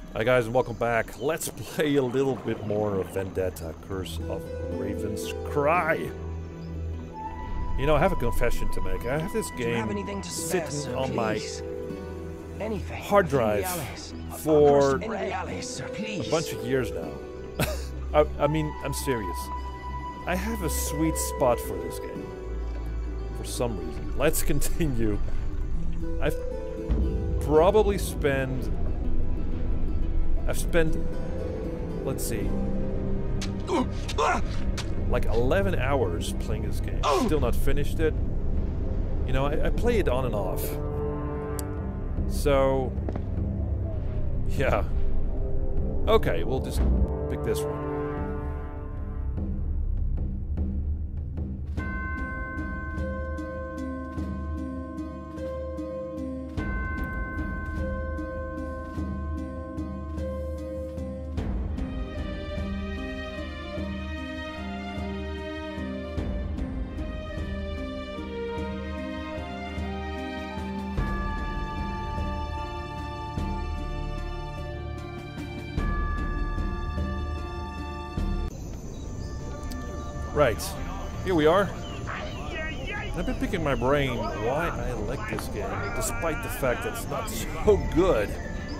Hi guys and welcome back. Let's play a little bit more of Vendetta, Curse of Raven's Cry. You know, I have a confession to make. I have this game sitting on my hard drive for a bunch of years now. I mean, I'm serious. I have a sweet spot for this game. For some reason. Let's continue. I've spent, let's see, like 11 hours playing this game. Still not finished it. You know, I play it on and off. So, yeah. Okay, we'll just pick this one. Right, here we are. I've been picking my brain why I like this game, despite the fact that it's not so good.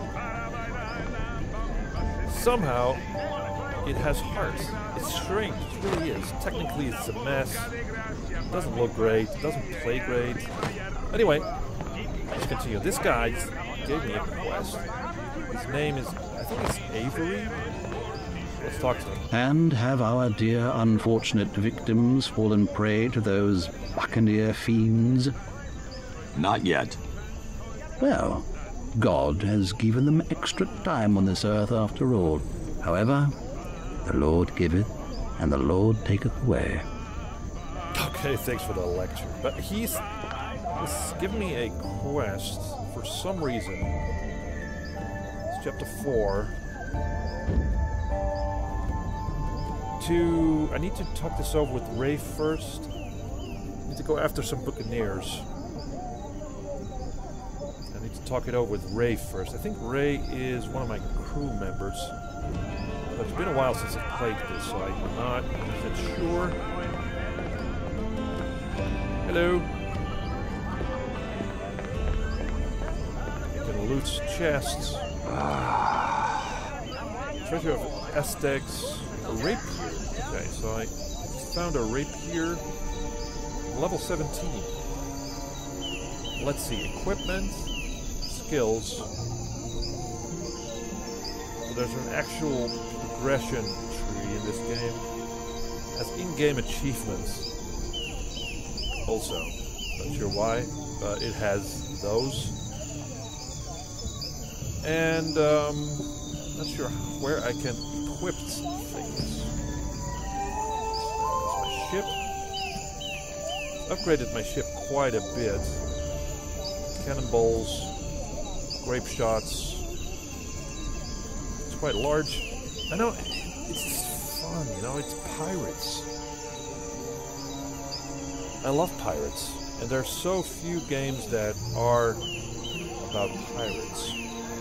Somehow, it has heart. It's strange, it really is. Technically, it's a mess. It doesn't look great, it doesn't play great. Anyway, let's continue. This guy gave me a quest. His name is, I think it's Avery? Let's talk to him. And have our dear unfortunate victims fallen prey to those buccaneer fiends? Not yet. Well, God has given them extra time on this earth after all. However, the Lord giveth, and the Lord taketh away. Okay, thanks for the lecture. But he's given me a quest for some reason. It's chapter 4. I need to talk this over with Ray first. I need to go after some buccaneers. I need to talk it over with Ray first. I think Ray is one of my crew members. But it's been a while since I've played this, so I'm not 100% sure. Hello. You can loot chests. Treasure of Aztecs. A rapier. Okay, so I found a rapier. Level 17. Let's see. Equipment. Skills. So there's an actual progression tree in this game. Has in-game achievements. Also. Not sure why, but it has those. And, not sure where I can equip things. My ship. Upgraded my ship quite a bit. Cannonballs, grape shots. It's quite large. I know it's just fun, you know. It's pirates. I love pirates, and there are so few games that are about pirates.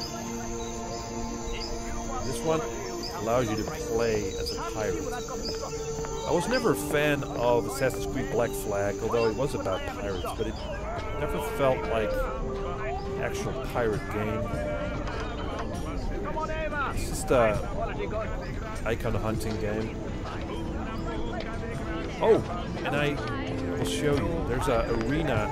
This one allows you to play as a pirate. I was never a fan of Assassin's Creed Black Flag, although it was about pirates, but it never felt like an actual pirate game. It's just a icon hunting game. Oh, and I will show you. There's an arena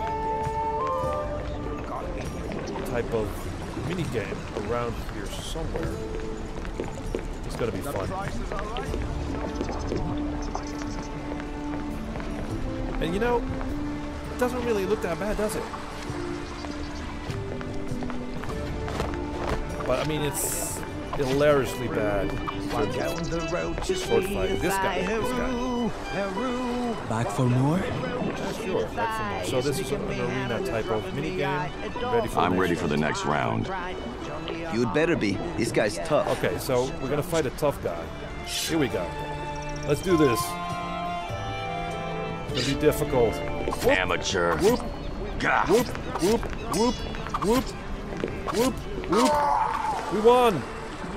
type of mini game around here somewhere. It's gonna be fun. And you know, it doesn't really look that bad, does it? But I mean, it's hilariously bad. Down the road to sword fighting. This guy. Back for more? Sure, back for more. So this is an arena type of mini game. I'm ready for the next round. You'd better be. This guy's tough. Okay, so we're gonna fight a tough guy. Here we go. Let's do this. It's gonna be difficult. Whoop. Amateur. Whoop. Gah. Whoop. Whoop. Whoop. Whoop. Whoop. Whoop. We won.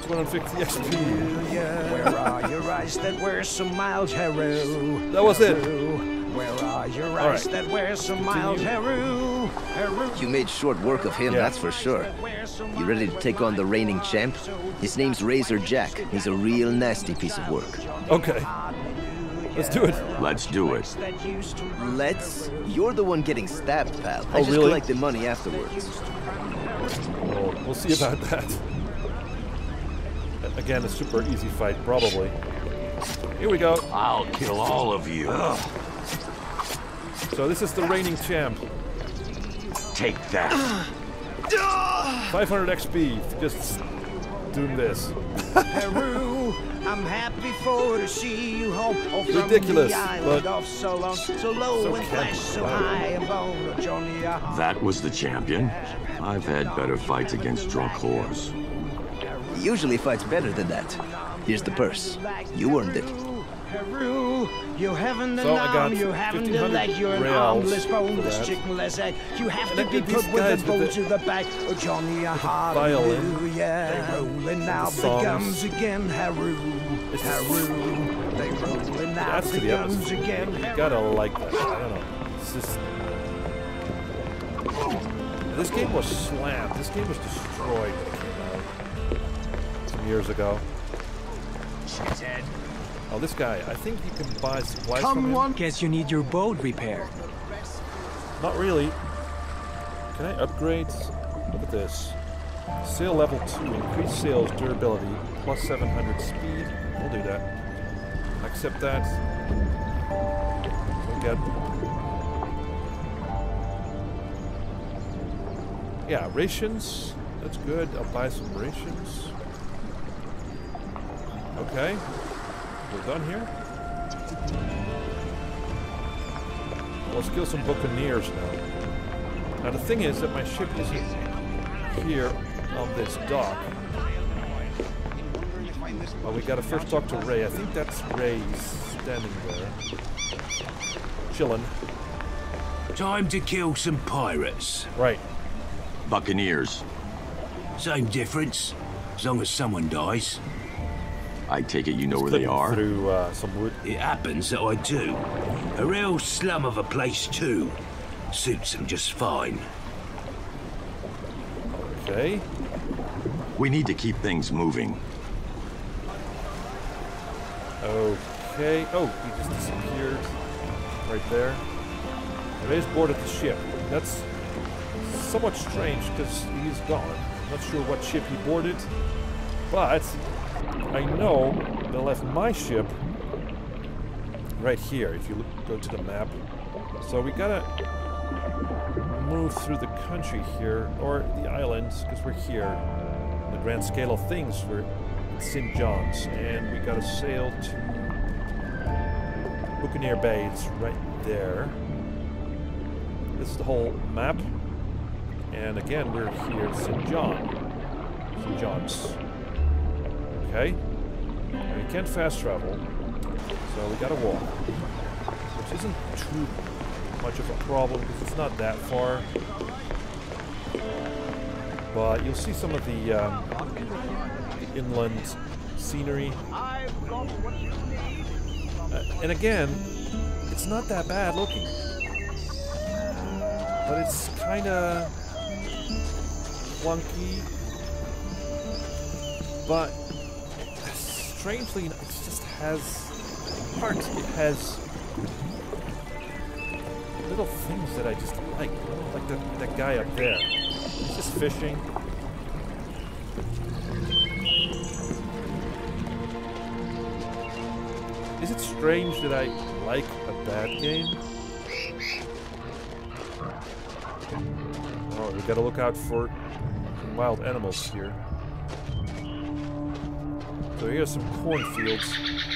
250 XP. Where are your eyes that were so mild, Haru? That was it. Where are your eyes that were so mild, Haru? You made short work of him, that's for sure. You ready to take on the reigning champ? His name's Razor Jack. He's a real nasty piece of work. Okay. Let's do it. Let's do it. Let's? You're the one getting stabbed, pal. I just really? collect the money afterwards. Well, we'll see about that. Again, a super easy fight, probably. Here we go. I'll kill all of you. So this is the reigning champ. Take that. 500 XP for just doing this. Haru, I'm happy for to see you home. Ridiculous, but so low and flash, so high and bone, Johnny. That was the champion. I've had better fights against drunk whores. He usually fights better than that. Here's the purse. You earned it. Haru, you haven't the So I got you haven't the 1,500 leg, you're an reals armless, boneless, for that. chickenless egg. You have And to then be these put with guys a bow with to the back. Oh, Johnny, violin, hallelujah. They rolling out the songs. guns again, Haru. It's Haru, they rolling out adds the to the guns atmosphere. again. You gotta like that. I don't know. It's just... This game was slammed. This game was destroyed when it came out some years ago. Oh, this guy. I think you can buy supplies from him. Guess you need your boat repaired. Not really. Can I upgrade? Look at this. Sail level 2. Increase sails durability. Plus 700 speed. We'll do that. Accept that. We'll get... Yeah, rations. That's good. I'll buy some rations. Okay. We're done here. Let's kill some buccaneers now. Now the thing is that my ship isn't here on this dock. Well, we gotta first talk to Ray. I think that's Ray standing there. Chillin'. Time to kill some pirates. Right. Buccaneers. Same difference, as long as someone dies. I take it you know where they are? Through some wood. It happens that I do. A real slum of a place too. Suits them just fine. Okay. We need to keep things moving. Okay. Oh, he just disappeared. Right there. Ray's boarded the ship. That's somewhat strange because he's gone. Not sure what ship he boarded, but I know they left my ship right here. If you go to the map, so we gotta move through the country here, or the islands, because we're here. On the grand scale of things, we're at St. John's, and we gotta sail to Buccaneer Bay. It's right there. This is the whole map. And again, we're here at St. John's. Okay. And we can't fast travel, so we gotta walk. Which isn't too much of a problem, because it's not that far. But you'll see some of the inland scenery. And again, it's not that bad looking. But it's kinda clunky, but strangely, it just has heart. It has little things that I just like that guy up there. He's just fishing. Is it strange that I like a bad game? Oh, we gotta look out for some wild animals here. So here's some cornfields.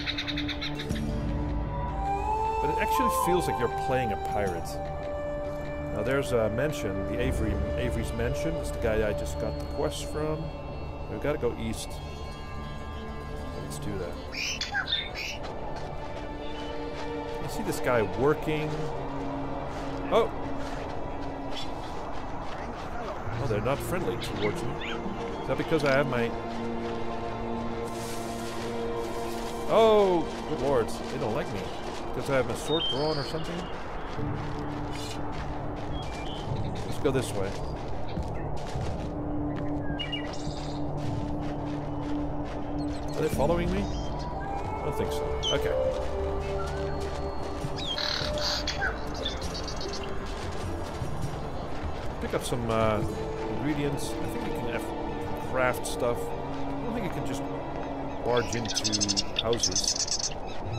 But it actually feels like you're playing a pirate. Now there's a mansion, the Avery's mansion. It's the guy I just got the quest from. We've gotta go east. Let's do that. I see this guy working. Oh! Oh, they're not friendly towards me. Is that because I have my Oh, good lord. They don't like me. Because I have my sword drawn or something? Let's go this way. Are they following me? I don't think so. Okay. Pick up some ingredients. I think we can craft stuff. I don't think you can just barge into houses.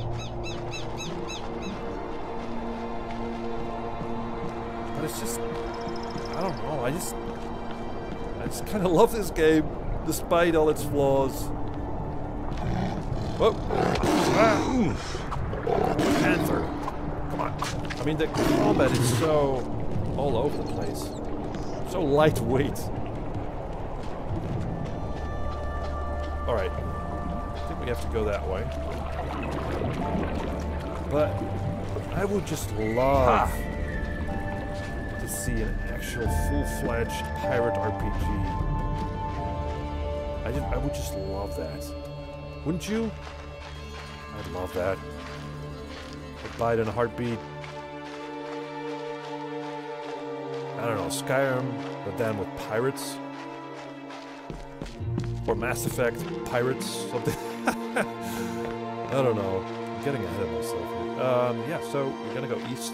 But it's just, I don't know. I just kind of love this game, despite all its flaws. Whoa! Ah. Panther. Come on. I mean, the combat is so all over the place. So lightweight. Alright. I think we have to go that way. But I would just love to see an actual full-fledged pirate RPG. I would just love that. Wouldn't you? I'd love that. I'd buy it in a heartbeat. I don't know, Skyrim, but then with pirates. Or Mass Effect, pirates, something. I don't know. I'm getting ahead of myself here. Yeah, so we're gonna go east.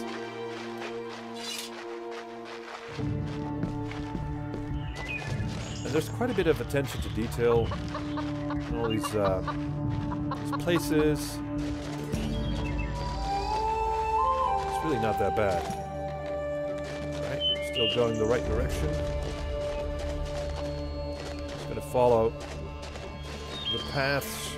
And there's quite a bit of attention to detail in all these places. It's really not that bad. Right, still going the right direction. Just gonna follow the paths.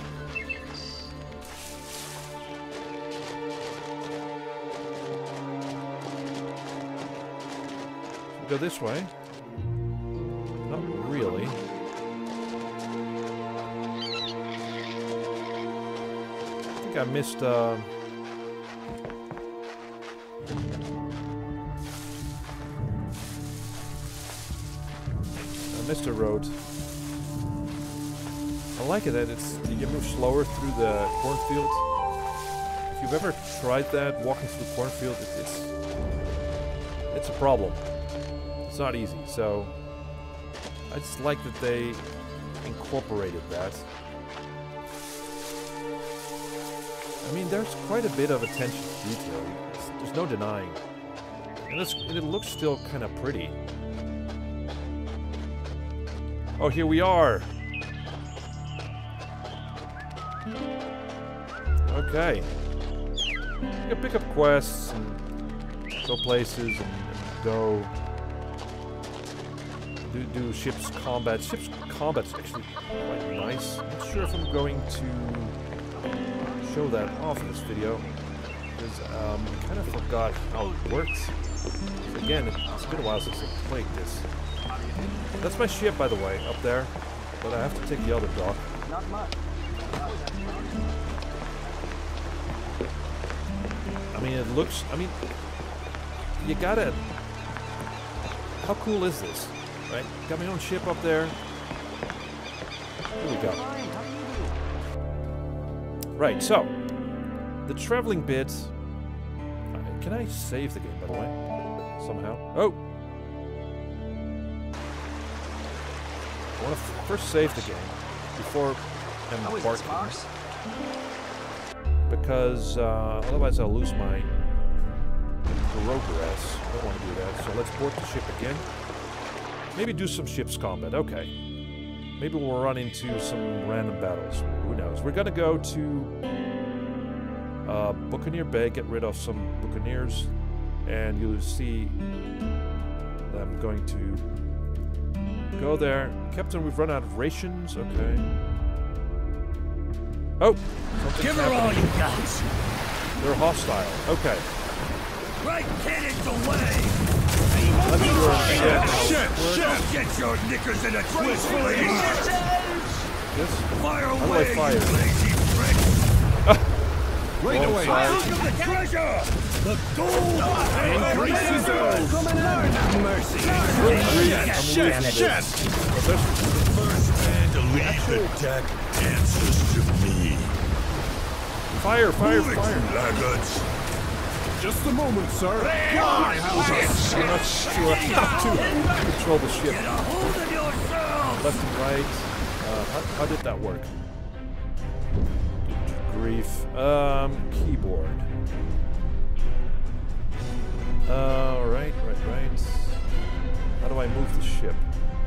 Go this way. Not really. I think I missed a road. I like it that you move slower through the cornfield. If you've ever tried that, walking through the cornfield, it's a problem. It's not easy, so I just like that they incorporated that. I mean, there's quite a bit of attention to detail. There's no denying. And it looks still kind of pretty. Oh, here we are! Okay. You can pick up quests and go places and go... Do ship's combat. Ship's combat's actually quite nice. I'm not sure if I'm going to show that off in this video, because I kind of forgot how it works. So again, it's been a while since I played this. That's my ship, by the way, up there, but I have to take the other dock. Not much. I mean, it looks... I mean, you gotta... How cool is this? Right? Got my own ship up there. Here we go. Right, so the traveling bit. Can I save the game, by the way? Somehow. Oh! I want to first save the game before embarking. Because otherwise I'll lose my progress. I don't want to do that. So let's board the ship again. Maybe do some ship's combat. Okay. Maybe we'll run into some random battles. Who knows? We're gonna go to Buccaneer Bay, get rid of some buccaneers, and you'll see that I'm going to go there. Captain, we've run out of rations. Okay. Oh! Give her all you got! They're hostile. Okay. Right cannons away! Shit! Get your knickers in a twist, please! Yes? Fire How do away, I fire? you lazy prick! Right away! Look at the treasure! The gold! Increases mercy! Shit! The first man to lead the deck answers to me. Fire, fire, fire. Laggards. Just a moment, sir. I'm not sure how to control the ship. Get a hold of yourself! Left and right. How did that work? Grief. Keyboard. Right. How do I move the ship?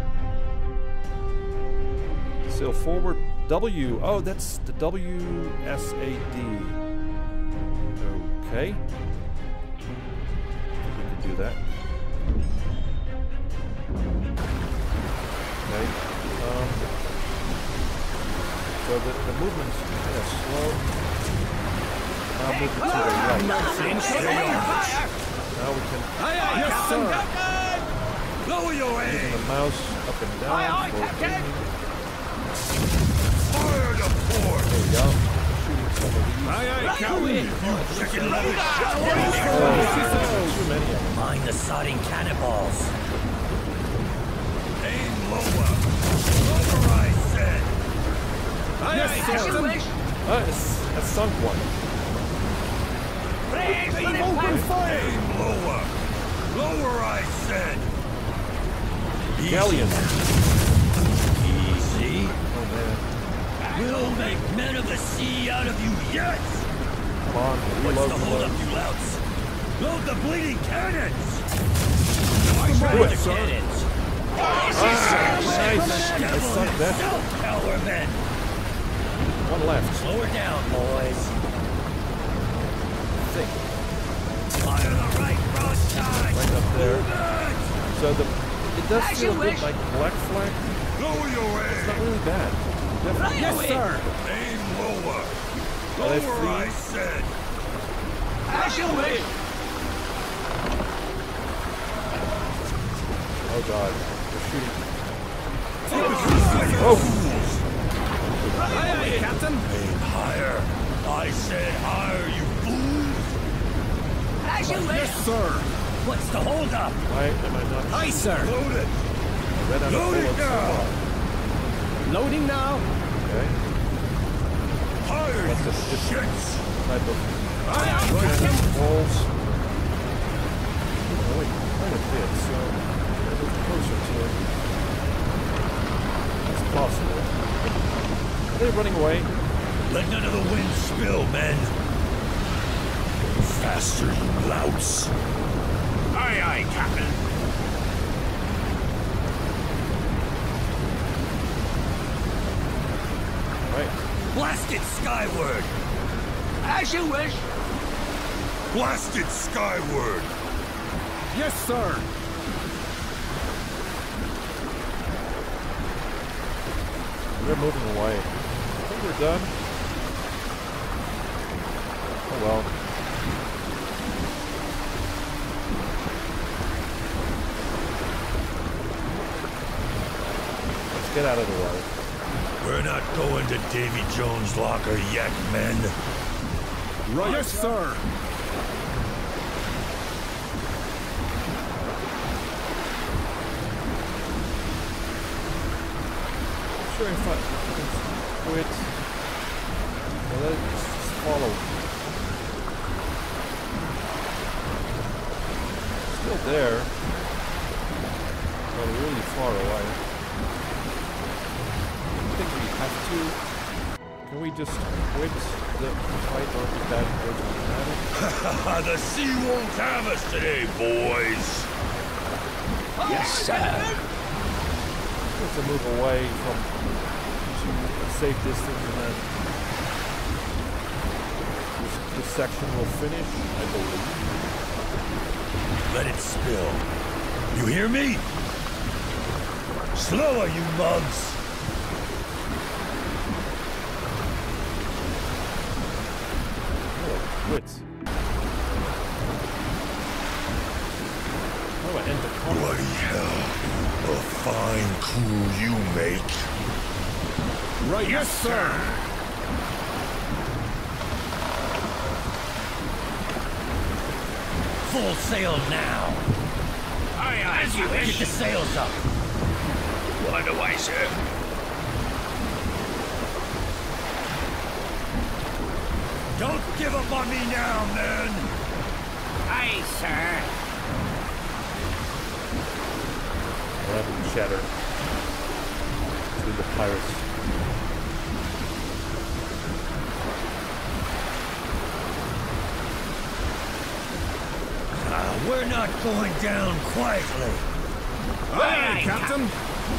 Sail forward. W. Oh, that's the WSAD. Okay. We can do that. Okay. So the movement's kind of slow. Now move it to the right. Now we can. Yes, sir. Lower your Using aim. the mouse up and down for aiming. Fire the port. There we go. Shooting some of these. Aye, Captain. Second level Too many of them. Mind the sodding cannonballs. aim lower. Lower, I said. Yes, sir. It's sunk one. Open fire. Aim lower. Lower, I said. Galleon. Easy. Oh man. We'll make men of the sea out of you yet! Come on. What's Reload, the hold up, reload. you louts? Load the bleeding cannons! Do it. Cannons! Nice. I sunk that. Self-power men! One left. Slow her down, boys. Thick. Fire the right broadside! Right up there. Move it! So it does feel a bit like Black Flag. Lower your It's not aim. really bad. Definitely. Yes, sir. Aim lower. Are they Lower, free? I said. As you wish! Oh god. They're shooting. Oh! Aye, Captain. Aim higher. I said higher, you fools. As you wish! Yes, sir. What's the hold up? Why am I not? Aye, sir. Load it. I ran out of Load it bullets. now. Loading now. Okay. Higher, What's you this shits. type of Aye, Captain. walls? Oh wait, quite a bit, so I move closer to it. It's possible. Are they running away? Let none of the wind spill, men. Faster, you louts. Aye, aye, Captain. Right. Blast it skyward! As you wish! Blast it skyward. Yes, sir. They're moving away. I think we're done. Oh well. Let's get out of the way. We're not going to Davy Jones' locker yet, men. Right. Yes, sir. Sure, if I can quit. Well, let's just follow. Still there. But really far away. I think we have to. Can we just quit the fight or is that urgent matter? The sea won't have us today, boys. Yes, sir. We have to move away from to a safe distance and then this section will finish, I believe. Let it spill. You hear me? Slower, you mugs. Oh, quits. How do I end the combat? Bloody hell. A fine crew you make. Right. Yes, sir. Full sail now! Aye, aye, as you Get the sails up! Underway, sir. give up on me now, man. Aye, sir. We'll have a chatter between the pirates. We're not going down quietly. Aye, Captain.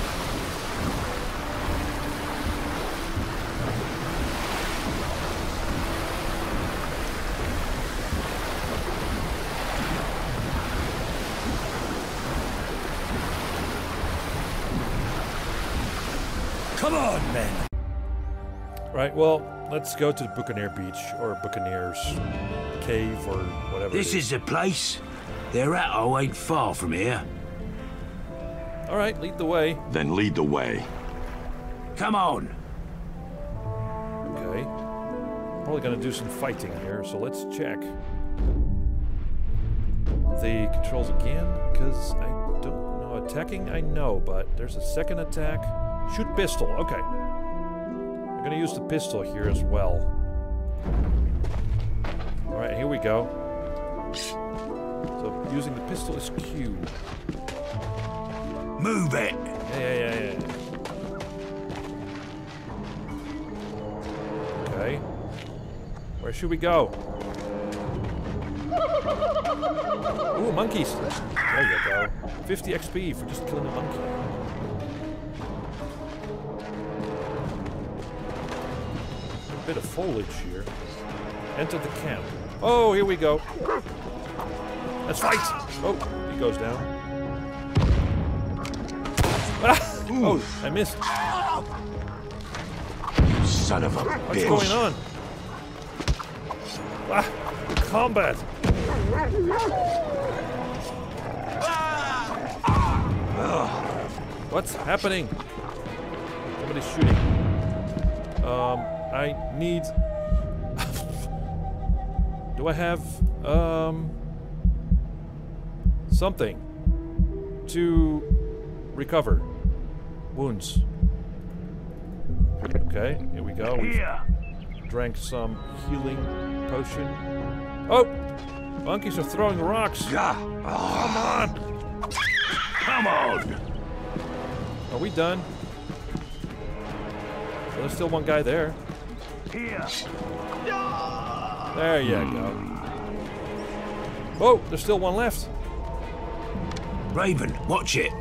Come on, men. Right, well, let's go to the Buccaneer Beach, or Buccaneer's Cave, or whatever. This is the place. Their atoll ain't far from here. Alright, lead the way. Then lead the way. Come on. Okay. Probably gonna do some fighting here, so let's check the controls again, because I don't know. Attacking, I know, but there's a second attack. Shoot pistol, okay. I'm gonna use the pistol here as well. Alright, here we go. So, using the pistol is Q. Move it. Yeah. Okay. Where should we go? Ooh, monkeys! There you go. 50 XP for just killing a monkey. A bit of foliage here. Enter the camp. Oh, here we go. Let's fight! Oh, he goes down. Ah! Oh, I missed. You son of a bitch. What's going on? Ah, combat. What's happening? Somebody's shooting. I need... Do I have, something to recover wounds? Okay, here we go. We drank some healing potion. Oh! Monkeys are throwing rocks! Come on! Come on! Are we done? Well, there's still one guy there. There you go. Oh, there's still one left. Raven, watch it.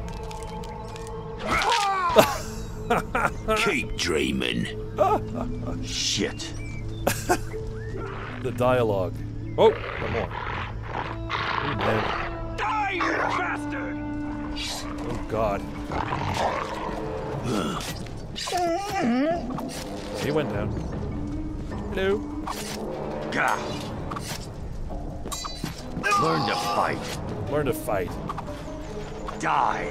Keep dreaming. Shit. The dialogue. Oh, one more. Oh, man. Die, you bastard! Oh, God. He went down. Hello. Gah. Learn to fight. Learn to fight. Die.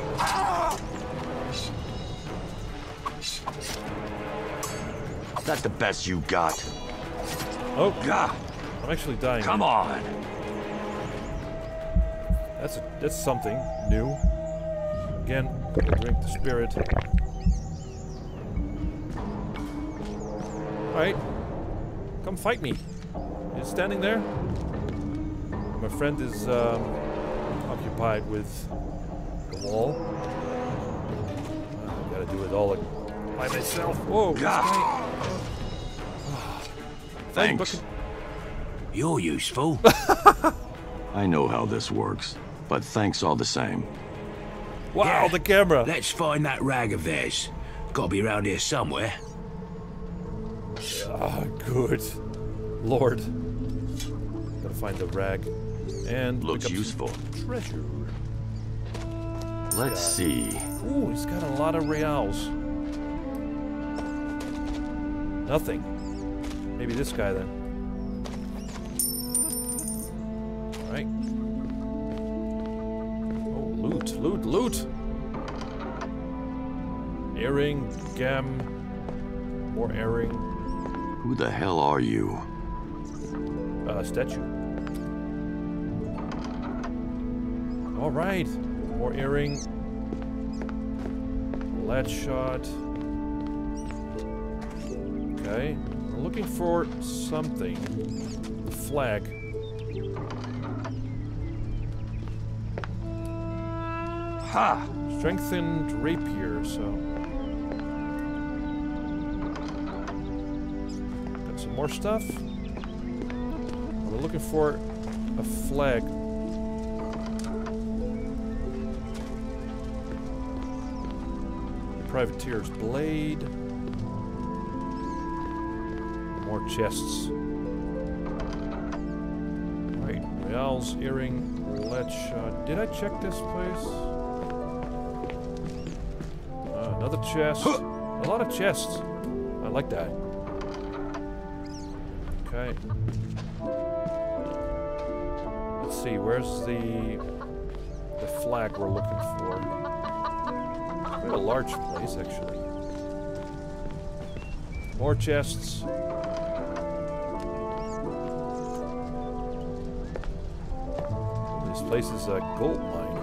That's the best you got. Oh, Gah. I'm actually dying. Come on. That's something new. Again, I'll drink the spirit. Alright. Come fight me. You're standing there? My friend is occupied with the wall. I gotta do it all by myself. Whoa! Thanks. You're useful. I know how this works, but thanks all the same. Wow, Yeah. the camera! Let's find that rag of theirs. Gotta be around here somewhere. Ah, good. Lord. Gotta find the rag. And Looks pick up useful. some treasure. Let's see. Ooh, he's got a lot of reals. Nothing. Maybe this guy then. Alright. Oh, loot, loot, loot! Earring, gem, more earring. Who the hell are you? Statue. Alright. More earring. Lead shot. Okay. I'm looking for something. flag. Ha! Strengthened rapier, so. Got some more stuff. We're looking for a flag. Privateer's blade. More chests. Right, Real's earring. Let's. Did I check this place? Another chest. A lot of chests. I like that. Okay. Let's see. Where's the flag we're looking for? Quite a large place, actually. More chests. This place is a gold mine.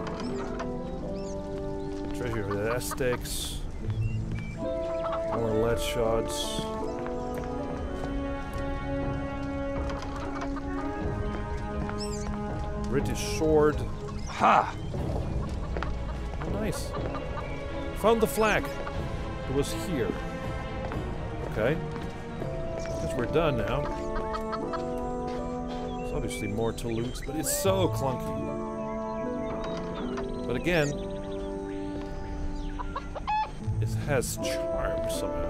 Treasure of the Aztecs. More lead shots. British sword. Ha! Oh, nice. Found the flag. It was here. Okay. Guess we're done now. There's obviously more to loot, but it's so clunky. But again, it has charm somehow.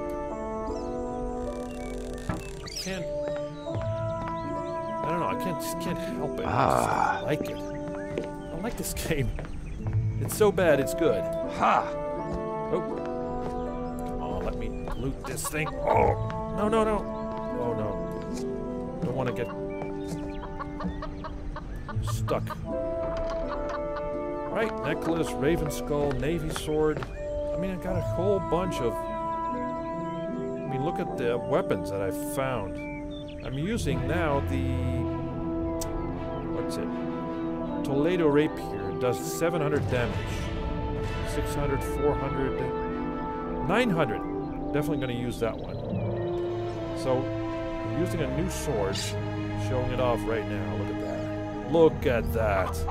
I don't know, I just can't help it. I just like it. I like this game. It's so bad, it's good. Ha! Oh. Come on, let me loot this thing. Oh! No, no, no. Oh, no. Don't want to get stuck. Right, necklace, raven skull, navy sword. I mean, I got a whole bunch of... I mean, look at the weapons that I've found. I'm using now the... What's it? Toledo rapier. It does 700 damage. 600, 400, 900. Definitely going to use that one. So, I'm using a new sword. Showing it off right now. Look at that. Look at that.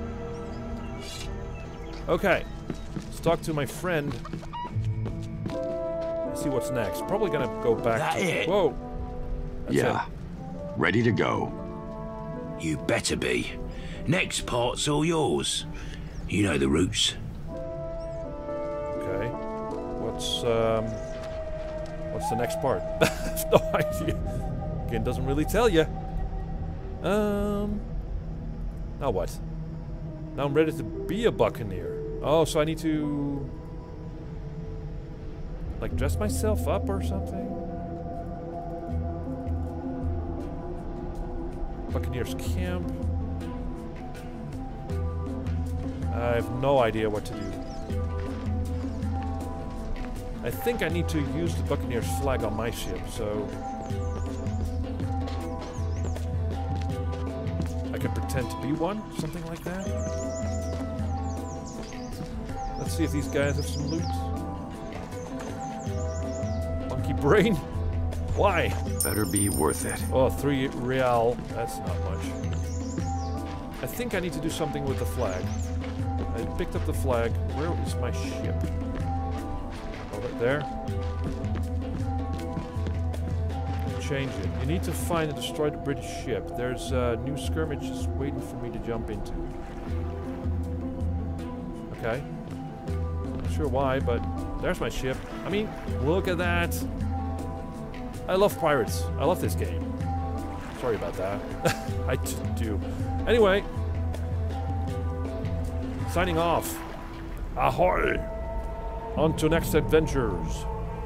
Okay. Let's talk to my friend. Let's see what's next. Probably going to go back to... It? Whoa. That's yeah. it. Ready to go. You better be. Next part's all yours. You know the routes. Okay. What's the next part? I have no idea. Game doesn't really tell you. Now what? Now I'm ready to be a buccaneer. Oh, so I need to... like, dress myself up or something? Buccaneer's camp. I have no idea what to do. I think I need to use the Buccaneer's flag on my ship, so... I can pretend to be one? Something like that? Let's see if these guys have some loot. Monkey brain? Why? Better be worth it. Oh, 3 real. That's not much. I think I need to do something with the flag. I picked up the flag. Where is my ship? Oh, right there. Change it. You need to find and destroy the British ship. There's new skirmishes waiting for me to jump into. Okay. Not sure why, but there's my ship. I mean, look at that. I love pirates. I love this game. Sorry about that. I just do. Anyway. Signing off. Ahoy! On to next adventures.